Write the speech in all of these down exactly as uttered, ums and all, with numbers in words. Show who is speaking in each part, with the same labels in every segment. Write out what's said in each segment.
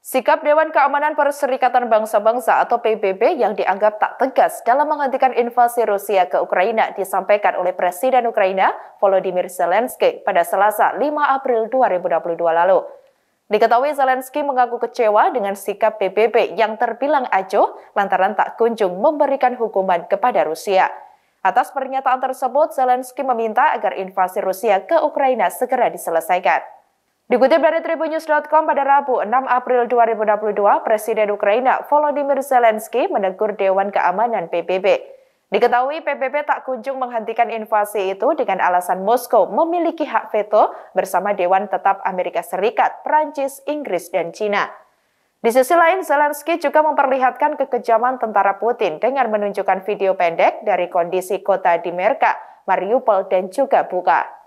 Speaker 1: Sikap Dewan Keamanan Perserikatan Bangsa-Bangsa atau P B B yang dianggap tak tegas dalam menghentikan invasi Rusia ke Ukraina disampaikan oleh Presiden Ukraina Volodymyr Zelensky pada Selasa lima April dua ribu dua puluh dua lalu. Diketahui Zelensky mengaku kecewa dengan sikap P B B yang terbilang acuh lantaran tak kunjung memberikan hukuman kepada Rusia. Atas pernyataan tersebut, Zelensky meminta agar invasi Rusia ke Ukraina segera diselesaikan. Dikutip dari tribun news dot com pada Rabu enam April dua ribu dua puluh dua, Presiden Ukraina Volodymyr Zelensky menegur Dewan Keamanan P B B. Diketahui P B B tak kunjung menghentikan invasi itu dengan alasan Moskow memiliki hak veto bersama Dewan Tetap Amerika Serikat, Prancis, Inggris, dan Cina. Di sisi lain, Zelensky juga memperlihatkan kekejaman tentara Putin dengan menunjukkan video pendek dari kondisi kota Dimerka, Mariupol, dan juga Bucha.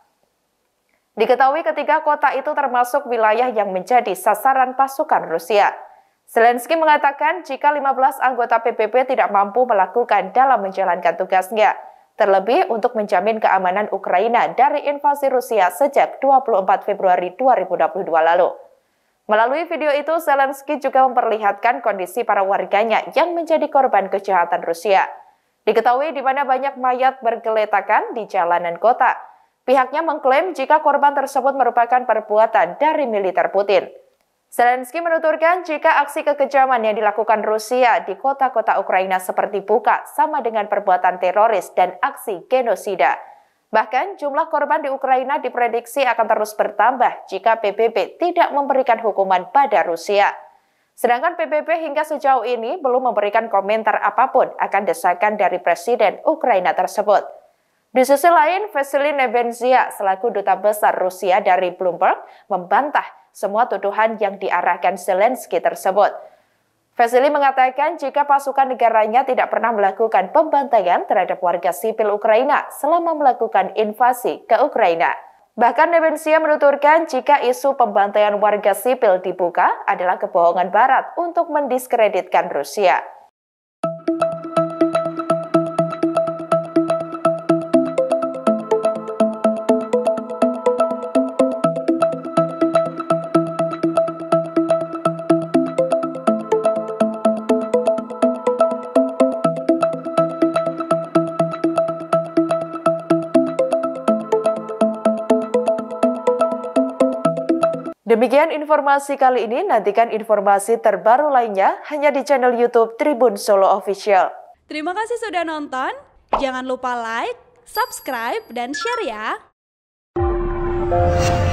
Speaker 1: Diketahui ketiga kota itu termasuk wilayah yang menjadi sasaran pasukan Rusia. Zelensky mengatakan jika lima belas anggota P B B tidak mampu melakukan dalam menjalankan tugasnya, terlebih untuk menjamin keamanan Ukraina dari invasi Rusia sejak dua puluh empat Februari dua ribu dua puluh dua lalu. Melalui video itu, Zelensky juga memperlihatkan kondisi para warganya yang menjadi korban kejahatan Rusia. Diketahui di mana banyak mayat bergeletakan di jalanan kota. Pihaknya mengklaim jika korban tersebut merupakan perbuatan dari militer Putin. Zelensky menuturkan jika aksi kekejaman yang dilakukan Rusia di kota-kota Ukraina seperti Bucha sama dengan perbuatan teroris dan aksi genosida. Bahkan jumlah korban di Ukraina diprediksi akan terus bertambah jika P B B tidak memberikan hukuman pada Rusia. Sedangkan P B B hingga sejauh ini belum memberikan komentar apapun akan desakan dari Presiden Ukraina tersebut. Di sisi lain, Vasily Nebenzia selaku duta besar Rusia dari Bloomberg membantah semua tuduhan yang diarahkan Zelensky tersebut. Vasily mengatakan jika pasukan negaranya tidak pernah melakukan pembantaian terhadap warga sipil Ukraina selama melakukan invasi ke Ukraina. Bahkan Nebenzia menuturkan jika isu pembantaian warga sipil di Bucha adalah kebohongan Barat untuk mendiskreditkan Rusia. Demikian informasi kali ini, nantikan informasi terbaru lainnya hanya di channel YouTube Tribun Solo Official.
Speaker 2: Terima kasih sudah nonton, jangan lupa like, subscribe, dan share ya!